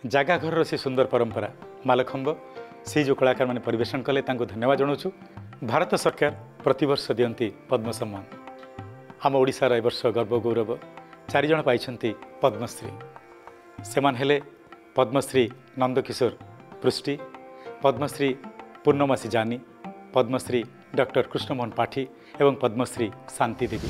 जागा घर से सुंदर परंपरा मालखंब से जो कलाकार मैंने परिवेशन कले धन्यवाद जनाऊँ। भारत सरकार प्रतिवर्ष दियंती पद्म सम्मान। आम ओडिशार ए वर्ष गर्व गौरव 4 जन पाइछंती पद्मश्री। सेमान हेले पद्मश्री नंदकिशोर पृष्टि, पद्मश्री पूर्णमासी जानी, पद्मश्री डॉक्टर कृष्णमोहन पाठी एवं पद्मश्री शांति देवी।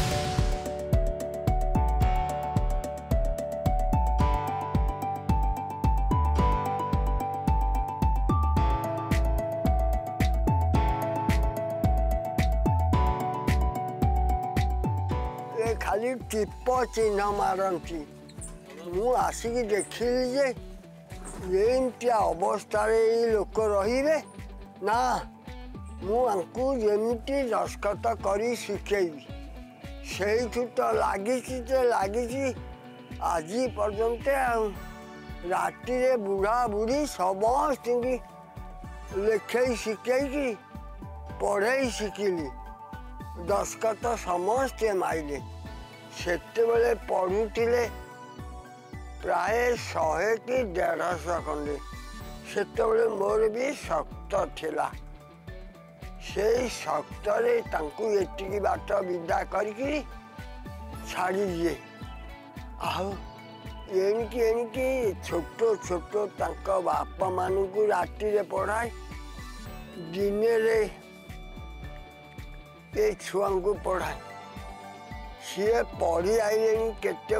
खाली टीप चिन्ह मारती मु आसिक देखिली जे एमती अवस्था लोक रे ना मुझे जमी दस्खत कर शिखेबी से तो लगी आज पर्यंत राति बुढ़ा बुढ़ी समस्त लिखे शिखे पढ़े शिखिली दस्खत समस्ते माइले से पढ़ुले प्राय 100 कि 150 खंडे से मोर भी शक्त थिला से शक्त एति बाट विदा करके छाड़ी दिए एणिकी छोट छोट बापा मान को राति पढ़ाए दिन ये छुआ को पढ़ाए सी पढ़ी आइले केते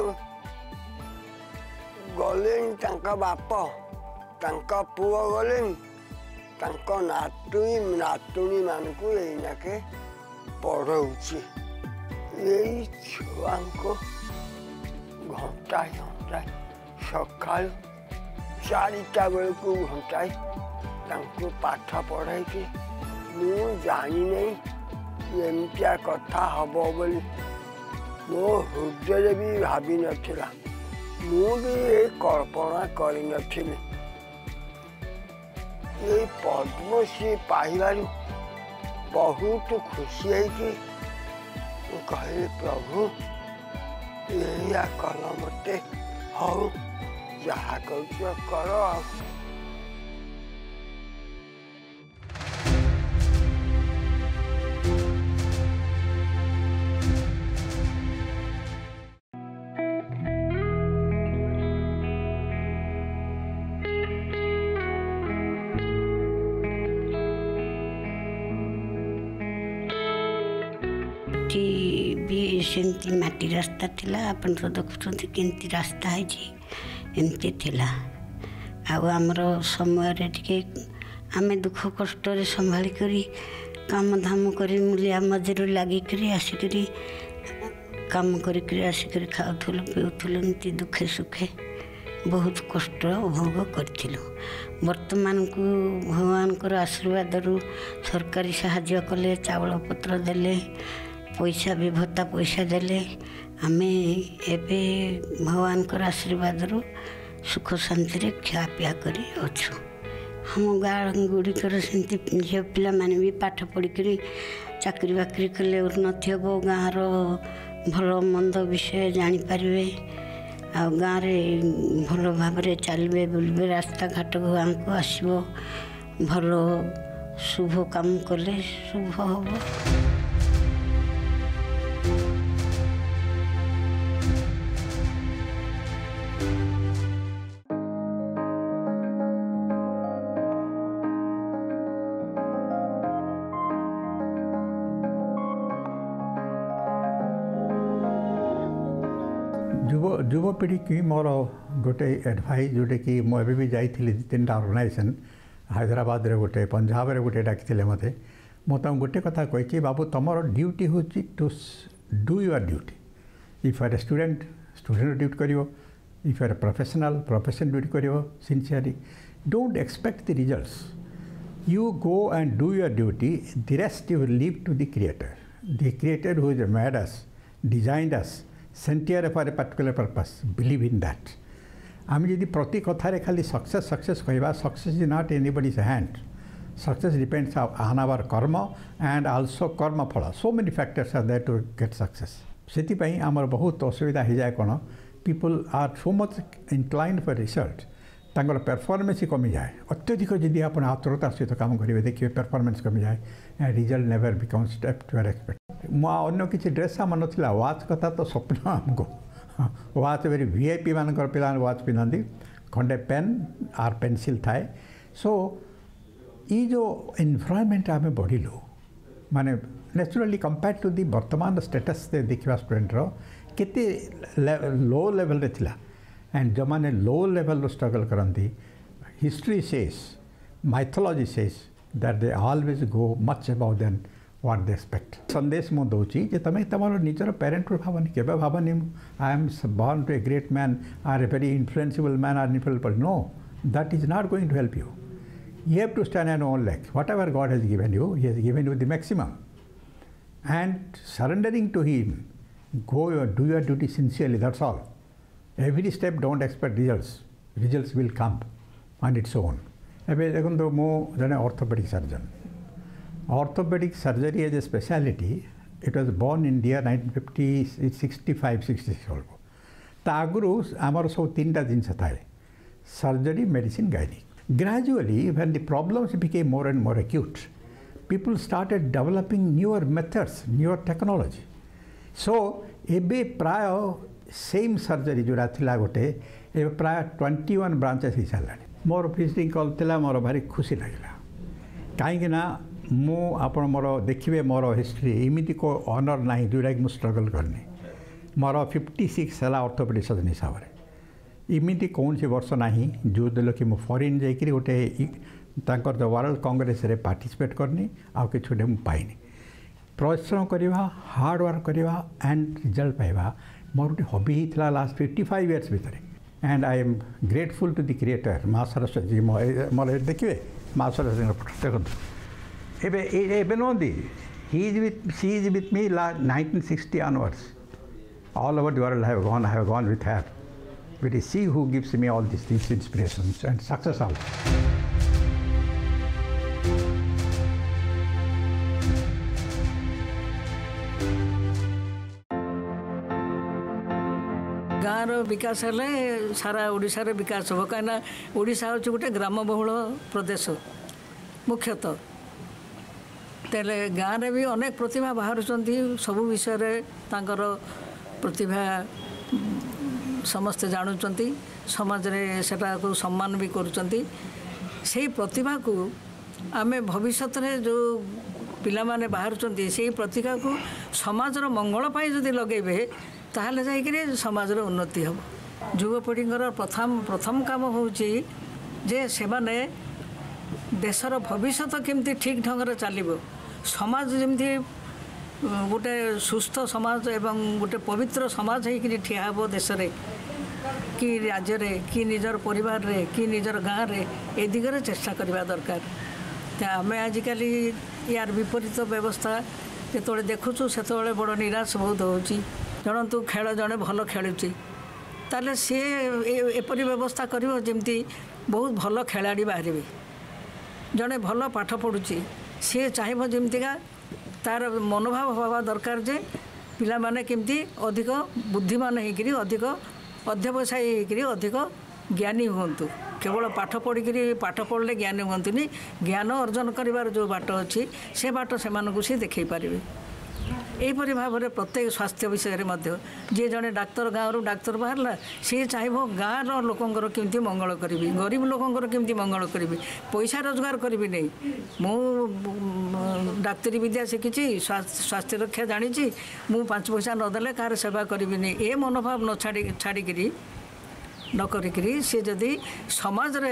गले बाप पुओ गले नातुणी नातुणी मान को यके पढ़ाऊँच यही छुआ को घंटाए घंटाए सका 4टा बेलू घंटाए पाठ पढ़ाई मु जानी नहीं एमतिया कथा हम बोली मो हृदय भी भावी नथिला मु भी ये कल्पना करी नथिली ये पद्मश्री पाइबारू बहुत खुशी है कि कहे प्रभु यही कल मते हौ जहाँ कर भी सेमती माटी रास्ता थिला अपन तो देखुछंती केंती रास्ता है जी एमती थिला आमर समय टिके आमे दुख कष्ट रे संभाली करी काम धाम करी मूलिया मजूरी लगी करी आसिकरी काम करी आसिकरी खाउथुलु पिउथुलु एमती दुखे सुखे बहुत कष्ट उपभोग करथिलु। वर्तमान को भगवान को आशीर्वाद रु सरकारी साहाय्य कले चावल पत्र देले पैसा भी भत्ता पैसा देले आमे एबे भगवान को आशीर्वाद रु सुख शांति रे खा पिया करी अच्छु। हम गाँ गुड़िकर सेमती झील पिला माने भी पाठ पढ़ी करी चाकरी बाकरी कले उन्नति हम गाँव भल मंद विषय जानीपारे आ गाँव में भल भाव चलिए बुलबे रास्ता घाट गाँव को आसो भल शुभ काम कले शुभ हम। युवपीढ़ी की मोर गोटे एडभाइस जोटे कि मुझे भी जाइली 2-3टा ऑर्गेनाइजेशन हैदराबाद रे गोटे पंजाब रे गोटे डाकिले मते मुझे गोटे कथा कही बाबू तुम ड्यूटी हूँ to do your duty if are a student duty करियो if are a profession duty करियो sincerely don't expect the results you go and do your duty the rest you will leave to the creator who has made us designed us sent here for a particular purpose believe in that आम जदि प्रति कथार खाली success कहवा success is not anybody's hand success depends on our karma and also karma phal so many factors are there to get success से आमर बहुत असुविधा हो जाए कौन people are so much inclined for research तांकर परफॉर्मेंस कमी जाए अत्यधिक जदि आप आतुरतार सहित काम करेंगे देखिए परफॉर्मेंस कमी जाए result never becomes step to expect अन्य किसी ड्रेस सामान नाला वाच कथा तो स्वप्न आमको वाच वेरी वीआईपी मान पिला वाच पिंधि खंडे पेन आर पेनसिल थाए सो ये जो एनवायरनमेंट आम बढ़िलु माने नेचुरली कंपेयर टू दी वर्तमान स्टेटस देखा स्टूडेंटर केते लो लेवल रे थिला एंड जो मैंने लो लेवल स्ट्रगल करती history says mythology says that they always go much above than what they expect संदेश मु दूची जे तमे तमरो निजर पेरेंट भावनी केबे भावनी I am born to a great man or a very influencible man or influencible no that is not going to help you have to stand on own leg whatever God has given you he has given you the maximum and surrendering to him go do your duty sincerely, that's all. Every step don't expect results will come on its own. ଏବେ ଦେଖନ୍ତୁ ମୁଁ ଜଣେ orthopaedic surgeon orthopaedic surgery as a speciality it was born in India 1965-66 ବେଳକୁ ତା ଆଗରୁ ଆମର ସବୁ ତିନିଟା ଜିନିଷ ଥାଏ surgery medicine gynaec gradually when the problems became more and more acute people started developing newer methods newer technology so एबे प्राय सेम सर्जरी जोड़ा थिला गोटे ए प्राय 21 ब्रांचेस ही सारा मोर विजिटिंग कॉल थिला मोर भारी खुशी लगला कहीं ना मु आपण मोर देखिए मोर हिस्ट्री इमिति को ऑनर नहीं जोड़ा कि स्ट्रगल करनी मोर 56 है ऑर्थोपेडिक सर्जन हिसाब से इमिति कौन से वर्ष नहीं जो दिल कि फॉरेन जाकि गोटे जो वर्ल्ड कांग्रेस रे पार्टिसिपेट करनी आ कि छोटे मुझे पाइनी परिश्रम करवा हार्ड वर्क करवा एंड रिजल्ट पाइबा मोर गोटे हॉबी होता लास्ट 55 इयर्स भितर and I am grateful to the creator Maa Saraswati मोर देखिए माँ सरस्वती देखो एवं नुहति she is with me 1960 onwards all over the world I have gone with her but it is she who gives me all these inspirations and success also. गाँव विकास हेले सारा ओडिशा रे विकास हो कहीं ओडिशा हूँ गोटे ग्रामबहुल प्रदेश मुख्यतः तेले गाँव में भी अनेक प्रतिभा बाहर सबू विषय तांकर प्रतिभा समस्ते जानुंट समाज रे सेटा को सम्मान भी करुँच से प्रतिभा को आमे भविष्य रे जो पिला माने बाहर से प्रतिभा को समाजर मंगल पाई जदि लगेबे ताहले जाइकरी समाज रे उन्नति हम युवपीढ़ीर प्रथम काम होची जे सेमाने देशर भविष्य केमती ठीक ढंग से चलो समाज जमती गोटे सुस्थ समाज एवं गोटे पवित्र समाज होकर ठिया हे देश रे कि राज्य रे कि निजर परिवार रे कि निजर गाँव रे ए दिगरे चेष्टा करवा दरकार आम आजिकल यार विपरीत व्यवस्था जो देखुचु से बड़ निराश बहुत होची जनतु खेल जड़े भल खेलुची ताले सी एपरी व्यवस्था करिवो जेमती बहुत भल खेलाड़ी बाहर जड़े भल पाठ पढ़ुची सी चाहिए जमतीका तार मनोभाव हवा दरकार जे पिला माने केमती अधिक बुद्धिमान होकर अधिक अध्यवसायी होकर अधिक ज्ञानी हुंतु केवल पाठ पढ़ी पाठ पढ़ले ज्ञानी हुंतुनी ज्ञान अर्जन करिवार जो बाट अच्छी से बाट से सी देखई पारिबे यहीपरि भाव में प्रत्येक स्वास्थ्य विषय में जी जड़े डाक्तर गाँव डाक्तर बाहरला सी चाहिए गाँव लोकंर केमती मंगल करी गरीब लोकंर केमती मंगल करी पैसा रोजगार करी नहीं मु डाक्तरी विद्या शिखी स्वास्थ्य रक्षा जानी मु 5 पैसा नदेले कार सेवा करी नहीं ए मनोभाव न छाड़ी न करी सी जदि समाज रे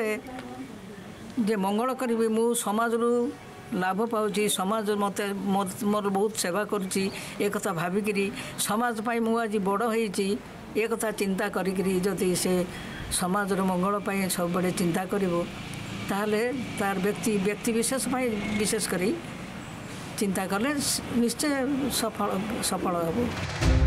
जे मंगल करी मु समाज लाभ पाऊँ समाज मत मोर बहुत सेवा करुँची एक कथा भाविकी समाज पाई मु आज बड़ होती एक कथा चिंता करी जदि से समाज मंगल पाई सब बड़े चिंता करिवो ताहले तार व्यक्ति विशेष पाई विशेष करी चिंता कले निश्चय सफल हो।